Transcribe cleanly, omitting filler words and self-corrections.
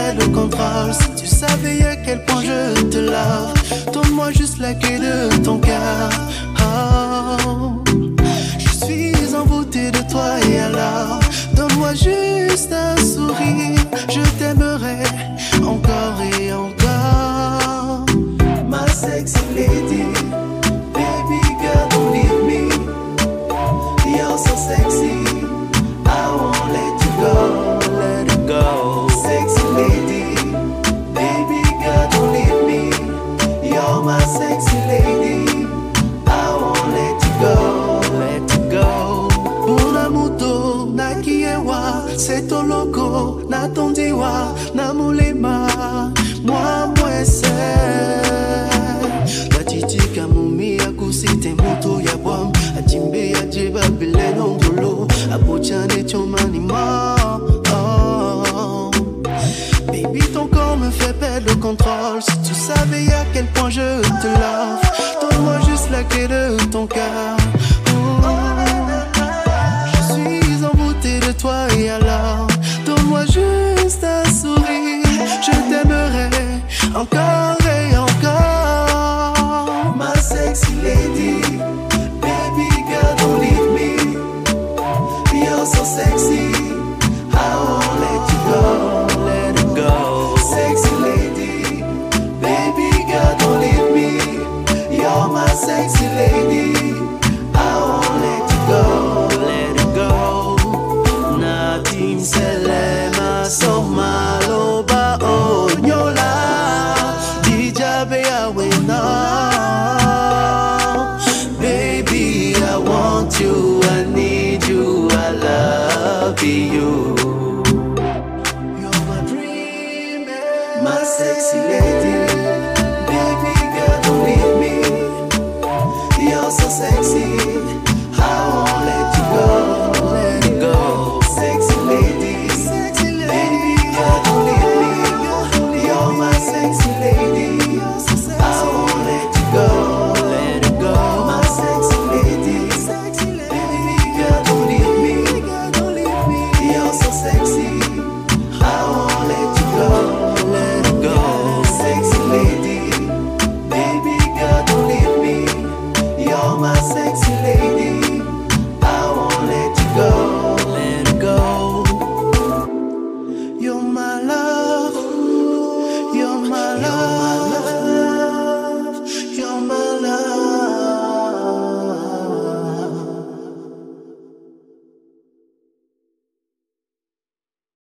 perds le contrôle. Si tu savais à quel point je te love, donne-moi juste la clé de ton cœur. Oh, je suis envoûté de toi et alors donne-moi juste un sourire. Je t'aimerai encore et encore. My sexy lady, baby girl, don't leave me. You're so sexy, I won't let you go. Let it go. Sexy lady, baby girl, don't leave me. You're my sexy lady, I won't let you go. Let you go. Bunamuto na kiewa, c'est ton logo, na ton diwa, na mulema. Moi, c'est la titi kamumi ya kusite moto ya bom. Ajimbe ya jeba bile nongolo, abochane chomani ma. Oh. Baby, ton corps me fait perdre le contrôle. Si tu savais à quel point je te love, donne-moi juste la clé de ton cœur. Je suis envoûté de toi et alors donne-moi juste un sourire. Je t'aimerai encore et encore. My sexy lady, baby girl, don't leave me. You're so sexy, I won't let you go. Let it go. Sexy lady, baby girl, don't leave me. You're my sexy lady, I won't let you go. Let it go. Natim selema so maloba onyola. Dijabe awena. Baby, I want you, I need you, I love you. You're my dream, my sexy lady.